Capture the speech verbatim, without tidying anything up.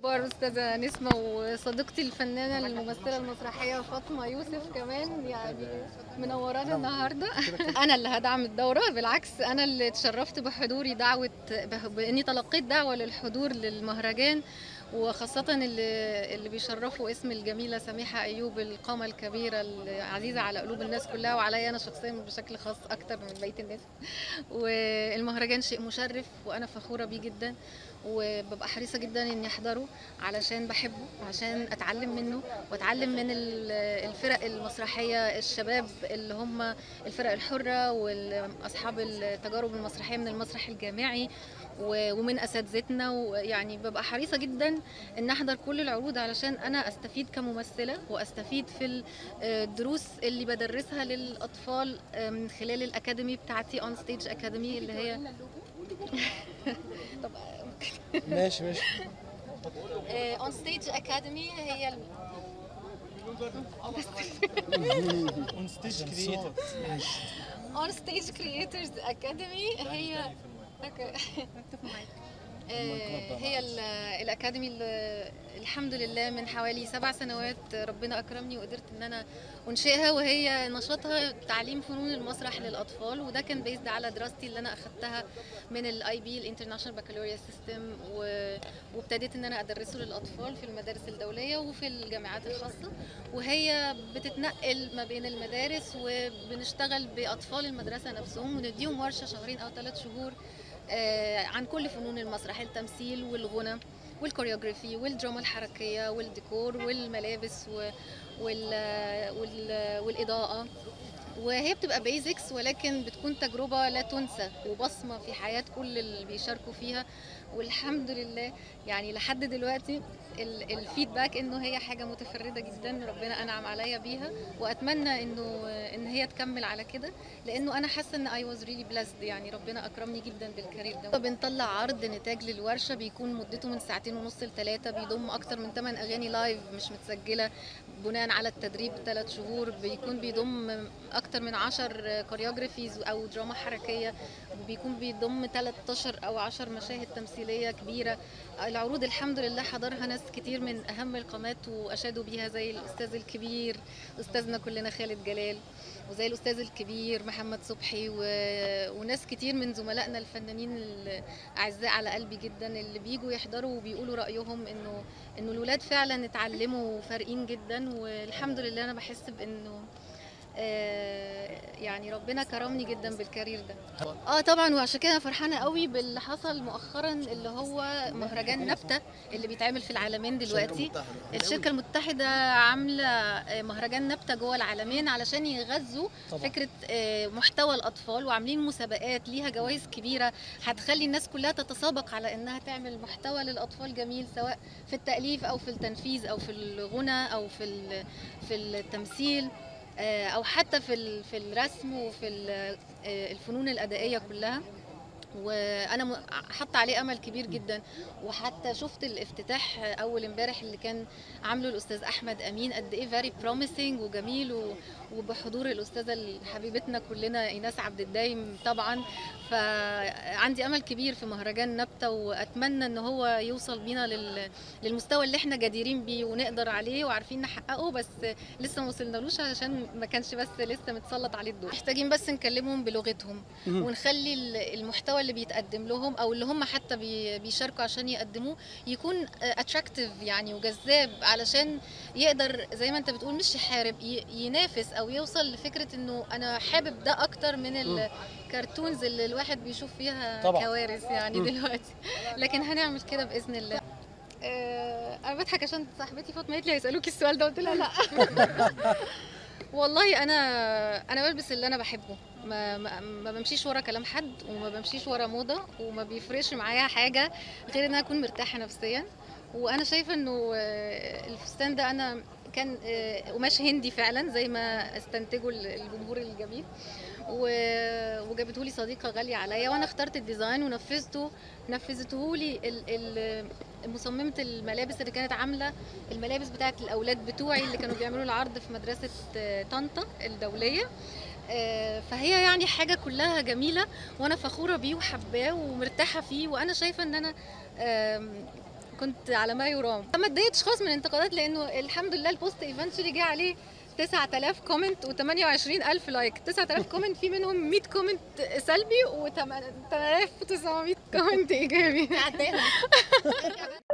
أخبار أستاذة نسمة وصديقتي الفنانة الممثلة المسرحية فاطمة يوسف كمان، يعني منورانا النهاردة. أنا اللي هدعم الدورة، بالعكس أنا اللي اتشرفت بحضوري دعوة بإني تلقيت دعوة للحضور للمهرجان، وخاصة اللي اللي بيشرفوا اسم الجميلة سميحة أيوب، القامة الكبيرة العزيزة على قلوب الناس كلها وعليا أنا شخصيا بشكل خاص أكتر من بقية الناس. والمهرجان شيء مشرف وأنا فخورة بيه جدا، وببقى حريصة جدا إني أحضره علشان بحبه وعشان أتعلم منه وأتعلم من الفرق المسرحية، الشباب اللي هم الفرق الحرة وأصحاب التجارب المسرحية من المسرح الجامعي ومن اساتذتنا. ويعني ببقى حريصه جدا ان احضر كل العروض علشان انا استفيد كممثله واستفيد في الدروس اللي بدرسها للاطفال من خلال الاكاديمي بتاعتي اون ستيج اكاديمي اللي هي طب ماشي ماشي اون ستيج اكاديمي هي اون ستيج كرييترز اون ستيج كرييترز اكاديمي هي هي الأكاديمي اللي الحمد لله من حوالي سبع سنوات ربنا أكرمني وقدرت إن أنا أنشئها، وهي نشاطها تعليم فنون المسرح للأطفال، وده كان بيزد على دراستي اللي أنا أخدتها من الآي بي الانترناشونال بكالوريوس سيستم، وابتديت إن أنا أدرسه للأطفال في المدارس الدولية وفي الجامعات الخاصة، وهي بتتنقل ما بين المدارس وبنشتغل بأطفال المدرسة نفسهم ونديهم ورشة شهرين أو ثلاث شهور عن كل فنون المسرح، التمثيل والغنى والكوريوغرافي والدراما الحركية والديكور والملابس والإضاءة، وهي بتبقى بيزكس ولكن بتكون تجربة لا تنسى وبصمة في حياة كل اللي بيشاركوا فيها. والحمد لله يعني لحد دلوقتي الفيدباك انه هي حاجه متفرده جدا، ربنا انعم عليا بيها، واتمنى انه ان هي تكمل على كده، لانه انا حاسه ان اي واز ريلي بليسد، يعني ربنا اكرمني جدا بالكارير ده. بنطلع عرض نتاج للورشه بيكون مدته من ساعتين ونص لثلاثه، بيضم اكتر من ثمان اغاني لايف مش متسجله بناء على التدريب ثلاث شهور، بيكون بيضم اكتر من عشر كوريوغرافيز او دراما حركيه، وبيكون بيضم ثلاثة عشر او عشر مشاهد تمثيليه كبيره. العروض الحمد لله حضرها ناس كتير من اهم القامات واشادوا بيها، زي الاستاذ الكبير استاذنا كلنا خالد جلال، وزي الاستاذ الكبير محمد صبحي، و... وناس كتير من زملائنا الفنانين الاعزاء على قلبي جدا اللي بيجوا يحضروا وبيقولوا رايهم انه انه الولاد فعلا اتعلموا فارقين جدا، والحمد لله انا بحس بانه آه يعني ربنا كرمني جدا بالكارير ده. اه طبعا، وعشان كده فرحانه قوي باللي حصل مؤخرا اللي هو مهرجان نبته اللي بيتعمل في العالمين دلوقتي. الشركه المتحده عامله مهرجان نبته جوه العالمين علشان يغذوا فكره آه محتوى الاطفال، وعاملين مسابقات ليها جوائز كبيره هتخلي الناس كلها تتسابق على انها تعمل محتوى للاطفال جميل، سواء في التاليف او في التنفيذ او في الغنى او في في التمثيل او حتى في في الرسم وفي الفنون الادائيه كلها. وانا حاطه عليه امل كبير جدا، وحتى شفت الافتتاح اول امبارح اللي كان عامله الاستاذ احمد امين قد ايه فيري بروميسنج وجميل، وبحضور الاستاذه حبيبتنا كلنا ايناس عبد الدايم طبعا. فعندي امل كبير في مهرجان نبته، واتمنى ان هو يوصل بينا للمستوى اللي احنا جديرين بيه ونقدر عليه وعارفين نحققه، بس لسه ما وصلنالوش عشان ما كانش بس لسه متسلط عليه الدور. محتاجين بس نكلمهم بلغتهم ونخلي المحتوى اللي بيتقدم لهم او اللي هم حتى بيشاركوا عشان يقدموه يكون اتراكتيف يعني وجذاب، علشان يقدر زي ما انت بتقول مش يحارب، ينافس او يوصل لفكره انه انا حابب ده اكتر من الكرتونز اللي الواحد بيشوف فيها طبعا كوارث يعني م. دلوقتي. لكن هنعمل كده باذن الله. أه انا بضحك عشان صاحبتي فاطمه قالت لي هيسالوكي السؤال ده، قلت لها لا. والله انا انا بلبس اللي انا بحبه، ما, ما, ما بمشيش ورا كلام حد، وما بمشيش ورا موضه، وما بيفرقش معايا حاجه غير ان انا اكون مرتاحه نفسيا. وانا شايفه انه الفستان ده انا كان قماش هندي فعلا زي ما استنتجوا الجمهور الجميل، وجابته لي صديقه غاليه عليا، وانا اخترت الديزاين ونفذته نفذته لي مصممه الملابس اللي كانت عامله الملابس بتاعه الاولاد بتوعي اللي كانوا بيعملوا العرض في مدرسه طنطا الدوليه. فهي يعني حاجه كلها جميله، وانا فخوره بيه وحباه ومرتاحه فيه، وانا شايفه ان انا كنت على ما يرام. ما اتضايقتش خالص من الانتقادات لانه الحمد لله البوست ايفنتشولي جه عليه تسعة آلاف كومنت و28 ألف لايك. تسعة آلاف كومنت في منهم مية كومنت سلبي و ثمانية آلاف وتسعمية كومنت ايجابي.